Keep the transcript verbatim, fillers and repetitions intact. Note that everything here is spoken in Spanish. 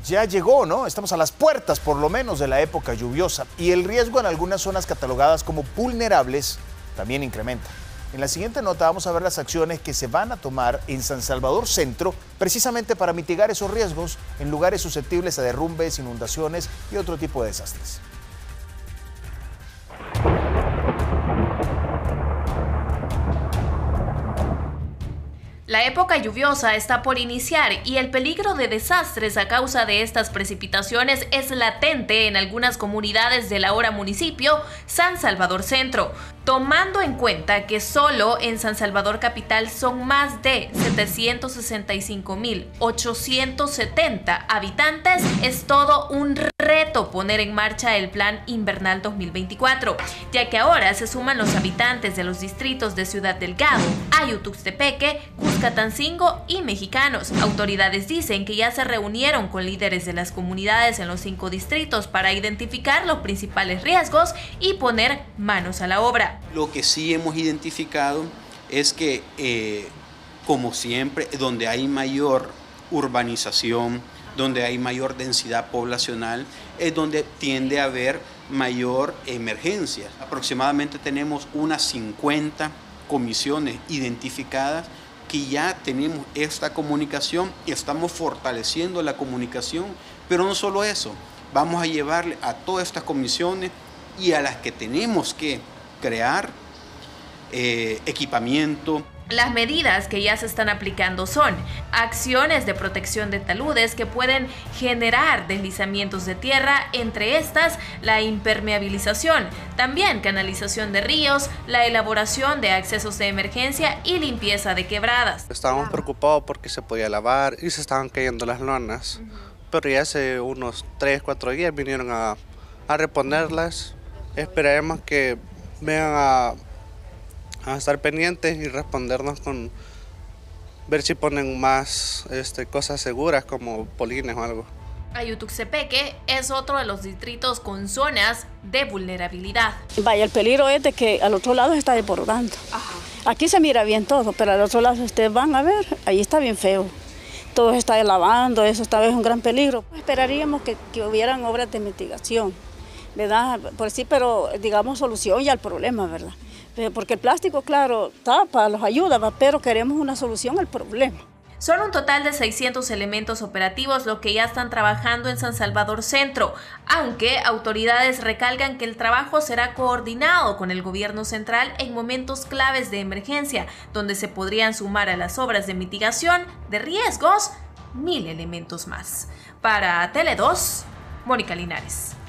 ya llegó, ¿no? Estamos a las puertas, por lo menos, de la época lluviosa y el riesgo en algunas zonas catalogadas como vulnerables también incrementa. En la siguiente nota vamos a ver las acciones que se van a tomar en San Salvador Centro precisamente para mitigar esos riesgos en lugares susceptibles a derrumbes, inundaciones y otro tipo de desastres. La época lluviosa está por iniciar y el peligro de desastres a causa de estas precipitaciones es latente en algunas comunidades del ahora municipio San Salvador Centro, tomando en cuenta que solo en San Salvador Capital son más de setecientos sesenta y cinco mil ochocientos setenta habitantes. Es todo un reto poner en marcha el Plan Invernal dos mil veinticuatro, ya que ahora se suman los habitantes de los distritos de Ciudad Delgado, Ayutuxtepeque, Cuscatancingo y Mexicanos. Autoridades dicen que ya se reunieron con líderes de las comunidades en los cinco distritos para identificar los principales riesgos y poner manos a la obra. Lo que sí hemos identificado es que, eh, como siempre, donde hay mayor urbanización, donde hay mayor densidad poblacional, es donde tiende a haber mayor emergencia. Aproximadamente tenemos unas cincuenta comisiones identificadas que ya tenemos esta comunicación y estamos fortaleciendo la comunicación, pero no solo eso, vamos a llevarle a todas estas comisiones y a las que tenemos que crear eh, equipamiento. Las medidas que ya se están aplicando son acciones de protección de taludes que pueden generar deslizamientos de tierra, entre estas la impermeabilización, también canalización de ríos, la elaboración de accesos de emergencia y limpieza de quebradas. Estábamos preocupados porque se podía lavar y se estaban cayendo las lonas, uh-huh. pero ya hace unos tres, cuatro días vinieron a, a reponerlas. Esperaremos que vengan a a estar pendientes y respondernos con ver si ponen más este, cosas seguras como polines o algo. Ayutuxtepeque es otro de los distritos con zonas de vulnerabilidad. Vaya, el peligro es de que al otro lado se está desbordando. Ajá. Aquí se mira bien todo, pero al otro lado ustedes van a ver, ahí está bien feo. Todo se está lavando, eso esta vez es un gran peligro. Esperaríamos que, que hubieran obras de mitigación, ¿verdad? Por sí, pero digamos solución ya al problema, ¿verdad? Porque el plástico, claro, tapa, los ayuda, pero queremos una solución al problema. Son un total de seiscientos elementos operativos los que ya están trabajando en San Salvador Centro, aunque autoridades recalcan que el trabajo será coordinado con el gobierno central en momentos claves de emergencia, donde se podrían sumar a las obras de mitigación de riesgos mil elementos más. Para Tele dos, Mónica Linares.